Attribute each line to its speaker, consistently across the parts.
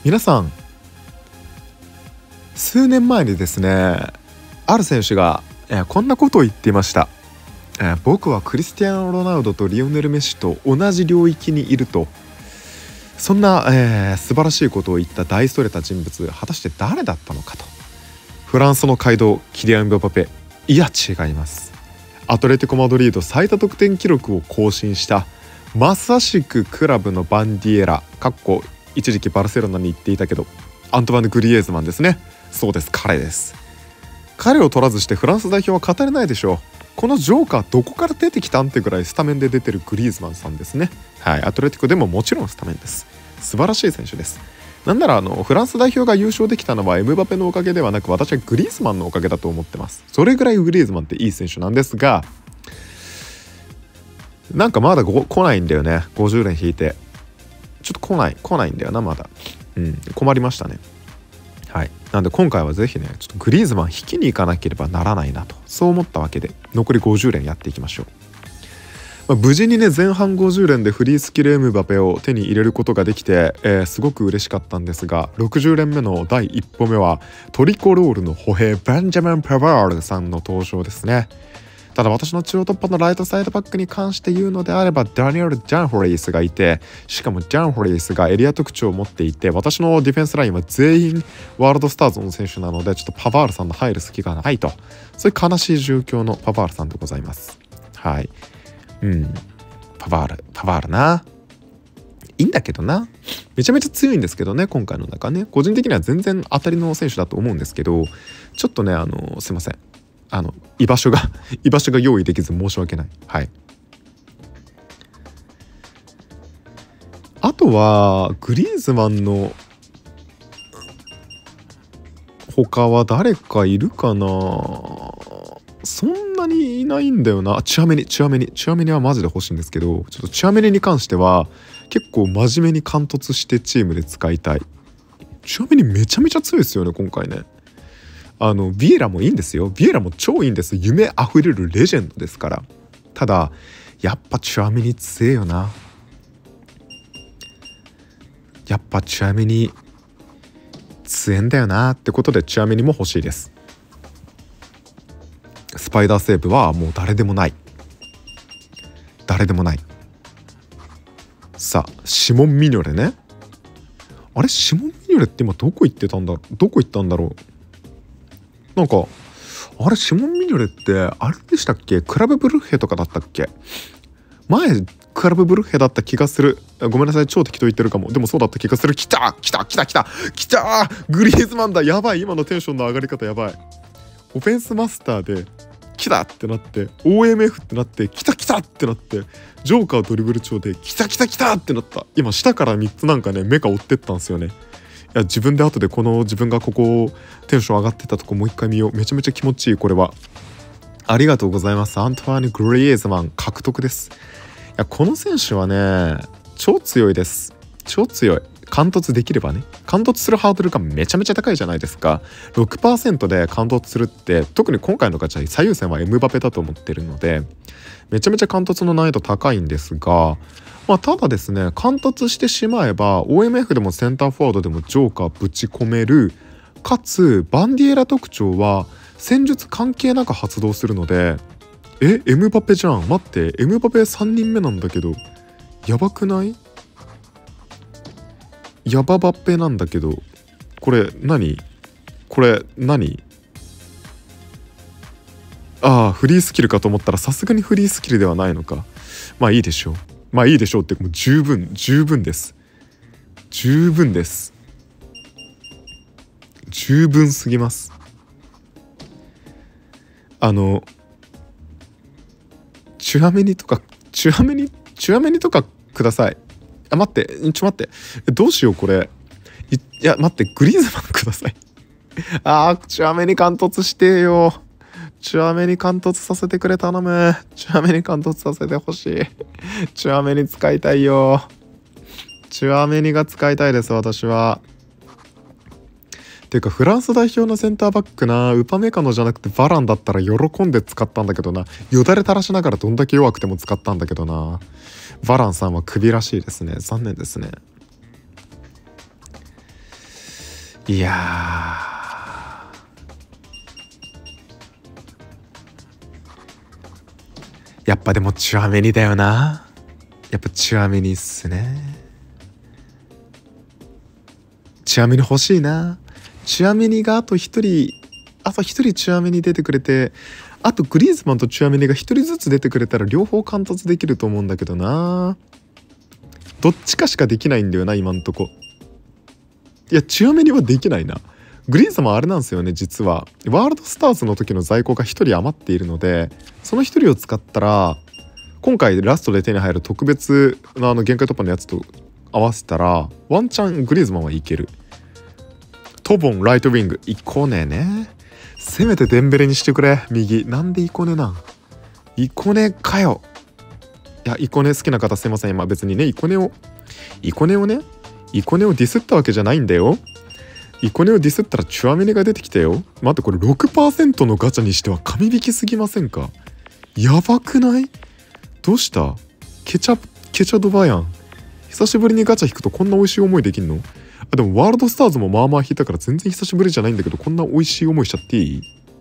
Speaker 1: 皆さん、数年前にですね、ある選手が、こんなことを言っていました。僕はクリスティアーノ・ロナウドとリオネル・メッシと同じ領域にいると。そんな、素晴らしいことを言った大それた人物、果たして誰だったのかと。フランスの怪盗キリアン・エムバペ。いや違います。アトレティコ・マドリード最多得点記録を更新したまさしくクラブのバンディエラ一時期バルセロナに行っていたけどアントワン・グリエーズマンですね。そうです、彼です。彼を取らずしてフランス代表は語れないでしょう。このジョーカーどこから出てきたんってぐらいスタメンで出てるグリーズマンさんですね。はい、アトレティコでももちろんスタメンです。素晴らしい選手です。なんならフランス代表が優勝できたのはエムバペのおかげではなく、私はグリーズマンのおかげだと思ってます。それぐらいグリーズマンっていい選手なんですが、なんかまだ来ないんだよね。50連引いてちょっと来ないんだよなまだ。困りましたね。はい、なんで今回はぜひね、ちょっとグリーズマン引きに行かなければならないなと、そう思ったわけで残り50連やっていきましょう。無事にね、前半50連でフリースキルエムバペを手に入れることができて、すごく嬉しかったんですが、60連目の第一歩目はトリコロールの歩兵ベンジャミン・パワールさんの登場ですね。ただ私の中央突破のライトサイドバックに関して言うのであれば、ダニエル・ジャンフリースがいて、しかもジャンフリースがエリア特徴を持っていて、私のディフェンスラインは全員ワールドスターズの選手なので、ちょっとパワールさんの入る隙がないと、そういう悲しい状況のパワールさんでございます。はい、パワールないいんだけどな、めちゃめちゃ強いんですけどね、今回の中ね。個人的には全然当たりの選手だと思うんですけど、ちょっとねすいません、居場所が用意できず申し訳ない。はい。あとはグリーズマンの他は誰かいるかな。そんなにいないんだよな。チュアメニはマジで欲しいんですけど、ちょっとチュアメニに関しては結構真面目に貫突してチームで使いたい。チュアメニめちゃめちゃ強いですよね今回ね。ビエラもいいんですよ。ビエラも超いいんです。夢あふれるレジェンドですから。ただやっぱチュアメニ強えよな。やっぱチュアメニ強えんだよなってことで、チュアメニも欲しいです。スパイダーセーブはもう誰でもない。さあシモン・ミニョレね。あれ、シモン・ミニョレって今どこ行ったんだろう。なんかあれ、シモン・ミニョレってあれでしたっけ、クラブブルッヘとかだったっけ。前クラブブルッヘだった気がする。ごめんなさい、超適当言ってるかも。でもそうだった気がする。来たグリーズマンだ。やばい、今のテンションの上がり方やばい。オフェンスマスターで来たってなって OMF ってなって来たってなって、ジョーカードリブル調で来たってなった。今下から3つなんかね目が追ってったんですよね。いや、自分で後で自分がここテンション上がってたとこもう一回見よう。めちゃめちゃ気持ちいい。これはありがとうございます。アントワーヌ・グリエーズマン獲得です。いや、この選手はね超強いです。超強い。貫突できればね、貫突するハードルがめちゃめちゃ高いじゃないですか。 6% で貫突するって、特に今回のガチャ最優先はエムバペだと思ってるので、めちゃめちゃ貫突の難易度高いんですが、ただですね、貫突してしまえば OMF でもセンターフォワードでもジョーカーぶち込める。かつバンディエラ特徴は戦術関係なく発動するので、エムバペじゃん。待って、エムバペ3人目なんだけど、やばくない？ヤババッペなんだけど、これ何？フリースキルかと思ったら、さすがにフリースキルではないのか。まあいいでしょうって、もう十分です。十分すぎます。チュアメニとかください。待って、どうしようこれ。いや待って、グリーズマンください。チュアメニ貫突してよ。チュアメニ貫突させてくれ、頼む。チュアメニ貫突させてほしい。チュアメニ使いたいよ。チュアメニが使いたいです、私は。ていうかフランス代表のセンターバックな、ウパメカノじゃなくてバランだったら喜んで使ったんだけどな。よだれ垂らしながらどんだけ弱くても使ったんだけどな。バランさんはクビらしいですね。残念ですね。 いややっぱでもチュアメニだよな。やっぱチュアメニっすね。チュアメニ欲しいな。チュアメニがあと一人チュアメニ出てくれて、あとグリーズマンとチュアメニが一人ずつ出てくれたら両方貫突できると思うんだけどな。どっちかしかできないんだよな今んとこ。いやチュアメニはできないな。グリーズマンあれなんですよね、実はワールドスターズの時の在庫が1人余っているので、その1人を使ったら今回ラストで手に入る特別の限界突破のやつと合わせたらワンチャングリーズマンはいける。トボンライトウィングイコネね。せめてデンベレにしてくれ。右なんでイコネなん。イコネかよ。いやイコネ好きな方すいません。今別にねイコネをディスったわけじゃないんだよ。イコネをディスったらチュアメニが出てきたよ。待ってこれ 6% のガチャにしては神引きすぎませんか。やばくない？どうした？ケチャドバやん。久しぶりにガチャ引くとこんな美味しい思いできんの？あでもワールドスターズもまあまあ引いたから全然久しぶりじゃないんだけど、こんな美味しい思いしちゃっていい？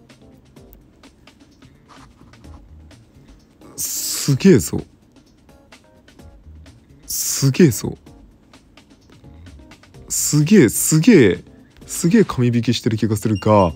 Speaker 1: すげえぞ。すげえ神引きしてる気がするが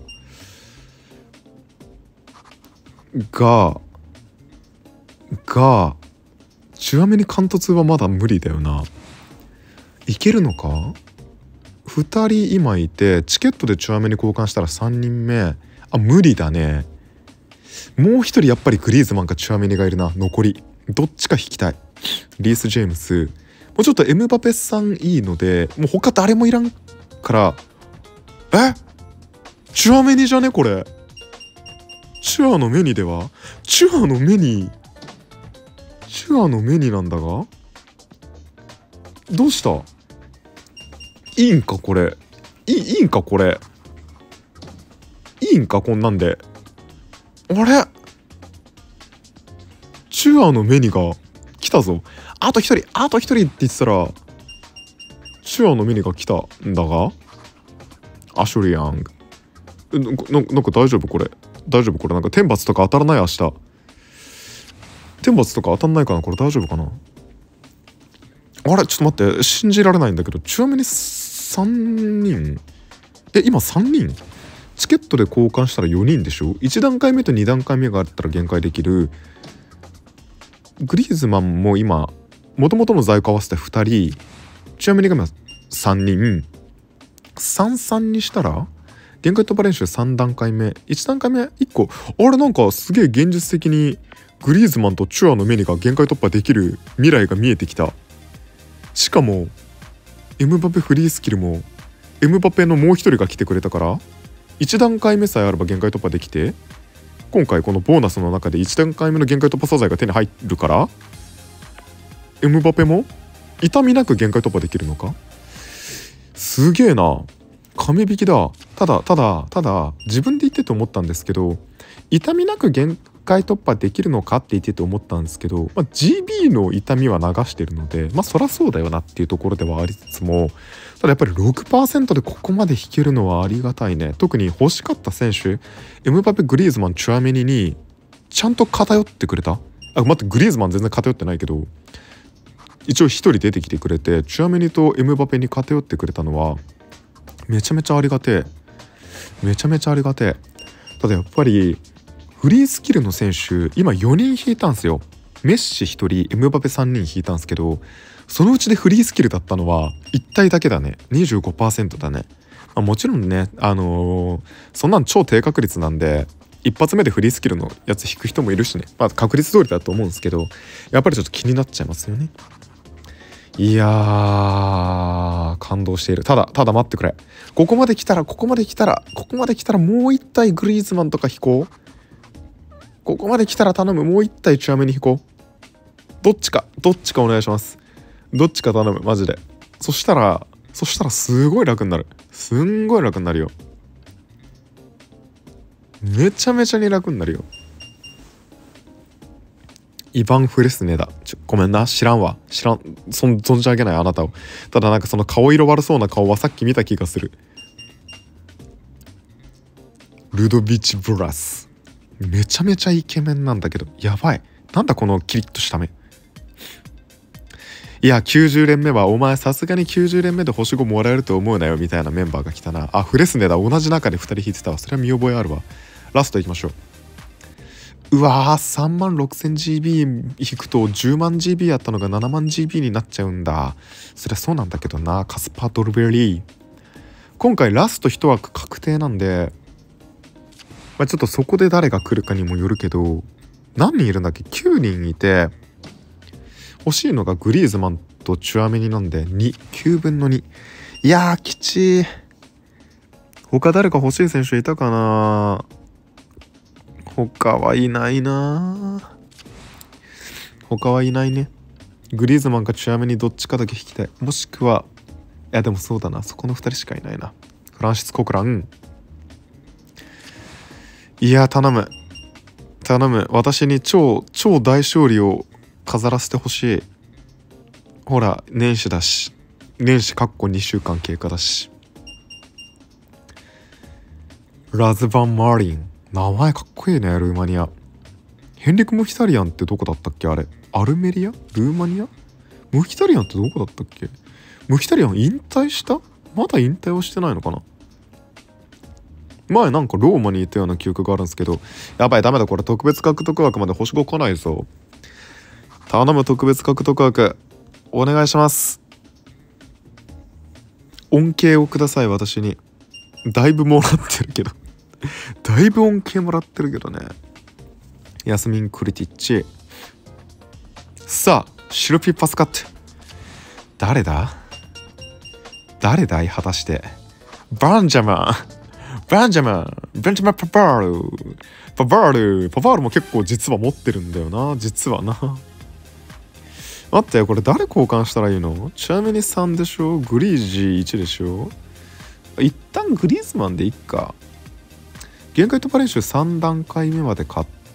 Speaker 1: チュアメニ貫突はまだ無理だよな。いけるのか。2人今いてチケットでチュアメニ交換したら3人目。あ無理だね。もう1人やっぱりグリーズマンかチュアメニがいるな。残りどっちか引きたい。リース・ジェームスもうちょっとエムバペさんいいので、もう他誰もいらんから。チュアメニじゃねこれ。チュアのメニではチュアのメニなんだが、どうした？いいんかこれ。いいんかこれ。いいんかこんなんで。あれチュアのメニが来たぞ。あと一人って言ってたらチュアのメニが来たんだが、アシュリアングなんか大丈夫これ。なんか天罰とか当たらない？明日天罰とか当たんないかなこれ。大丈夫かな。あれちょっと待って、信じられないんだけど、チュアメニ3人今3人チケットで交換したら4人でしょ。1段階目と2段階目があったら限界できる。グリーズマンも今元々の在庫合わせて2人、チュアメニが今3人、33にしたら限界突破練習3段階目、1段階目1個。あれなんかすげえ現実的にグリーズマンとチュアのメニが限界突破できる未来が見えてきた。しかもエムバペフリースキルもエムバペのもう一人が来てくれたから、1段階目さえあれば限界突破できて、今回このボーナスの中で1段階目の限界突破素材が手に入るから、エムバペも痛みなく限界突破できるのか。すげえな。神引きだ。ただ自分で言ってて思ったんですけど、痛みなく限界突破できるのかって言ってて思ったんですけど、GB の痛みは流してるのでそらそうだよなっていうところではありつつも、ただやっぱり 6% でここまで引けるのはありがたいね。特に欲しかった選手エムバペ、グリーズマン、チュアメニにちゃんと偏ってくれた。待って、グリーズマン全然偏ってないけど一応1人出てきてくれて、チュアメニとエムバペに偏ってくれたのはめちゃめちゃありがてえ。ただやっぱりフリースキルの選手今4人引いたんすよ。メッシ1人エムバペ3人引いたんすけど、そのうちでフリースキルだったのは1体だけだね。 25% だね。もちろんねそんなん超低確率なんで一発目でフリースキルのやつ引く人もいるしね、確率通りだと思うんですけど、やっぱりちょっと気になっちゃいますよね。いやー感動している。ただ待ってくれ。ここまで来たらもう1体グリーズマンとか引こう。ここまで来たら頼む。もう1体チュアメに引こう。どっちかお願いします。どっちか頼むマジで。そしたらすごい楽になる。よ。めちゃめちゃに楽になるよ。イヴァン・フレスネだ。ごめんな、知らん。存じ上げないあなたを。ただなんかその顔色悪そうな顔はさっき見た気がする。 ルドビチ・ブラス。めちゃめちゃイケメンなんだけど、やばい。なんだこのキリッとした目。いや90連目はお前さすがに90連目で星5もらえると思うなよみたいなメンバーが来たな。あ、フレスネだ。同じ中で2人引いてたわ。それは見覚えあるわ。ラストいきましょう。うわー、36,000GB 引くと10万 GB やったのが7万 GB になっちゃうんだ。そりゃそうなんだけどな。カスパー・ドルベリー。今回ラスト1枠確定なんで、ちょっとそこで誰が来るかにもよるけど、何人いるんだっけ。9人いて、欲しいのがグリーズマンとチュアメニなんで9分の2。いやーきちい。他誰か欲しい選手いたかな。他はいないな。他はいないね。グリーズマンかチュアメニどっちかだけ引きたい。もしくは、いやでもそうだな、そこの2人しかいないな。フランシス・コクラン。いや頼む頼む。私に超大勝利を飾らせてほしい。ほら年始だし、年始2週間経過だし。ラズバン・マーリン、名前かっこいいね。ルーマニア。ヘンリク・ムヒタリアンってどこだったっけ。あれアルメリア、ルーマニア。ムヒタリアンってどこだったっけ。ムヒタリアン引退した？まだ引退はしてないのかな。前なんかローマにいたような記憶があるんですけど、やばいダメだ、これ特別獲得枠まで星5来ないぞ。頼む、特別獲得枠お願いします。恩恵をください。私にだいぶもらってるけどだいぶ恩恵もらってるけどね。ヤスミン・クリティッチ。さあシルピ・パスカット。誰だい果たして。バンジャマンパバールも結構実は持ってるんだよな。実はな。待って、これ誰交換したらいいの。チュアメニ3でしょ、グリージー1でしょ。一旦グリーズマンでいっか。限界突破練習3段階目まで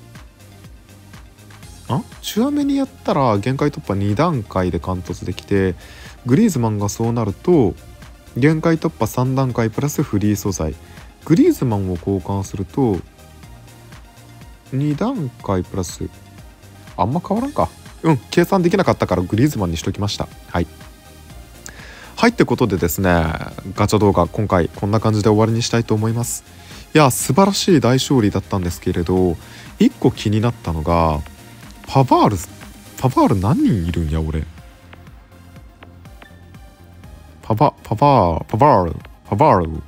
Speaker 1: チュアメニやったら限界突破2段階で完突できて、グリーズマンがそうなると限界突破3段階プラスフリー素材。グリーズマンを交換すると2段階プラスあんま変わらんか。計算できなかったからグリーズマンにしときました。はいってことでですね、ガチャ動画今回こんな感じで終わりにしたいと思います。いや素晴らしい大勝利だったんですけれど、1個気になったのがパバール何人いるんや俺。パバール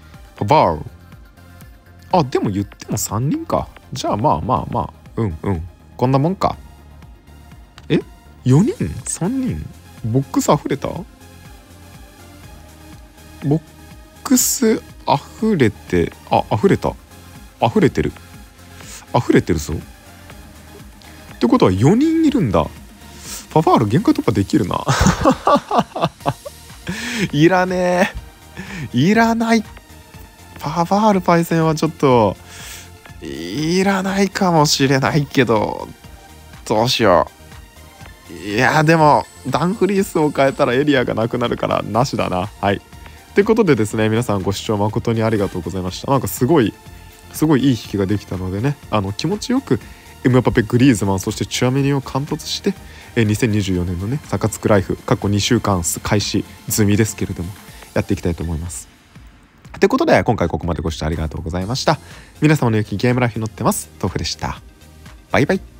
Speaker 1: あ、でも言っても3人か。じゃあまあこんなもんか。4人 ?3 人ボックス溢れた。ボックス溢れて、溢れてるぞ。ってことは4人いるんだ。パバール限界突破できるないらねえ、いらない。パバールパイセンはちょっといらないかもしれないけど、どうしよう。いやでもダンフリースを変えたらエリアがなくなるからなしだな。ってことでですね、皆さんご視聴誠にありがとうございました。なんかすごいいい引きができたのでね、気持ちよくエムバペ、グリーズマン、そしてチュアメニを完突して2024年のねサカツクライフ過去2週間開始済みですけれどもやっていきたいと思います。ということで今回ここまでご視聴ありがとうございました。皆様の良きゲームライフに乗ってます。豆腐でした。バイバイ。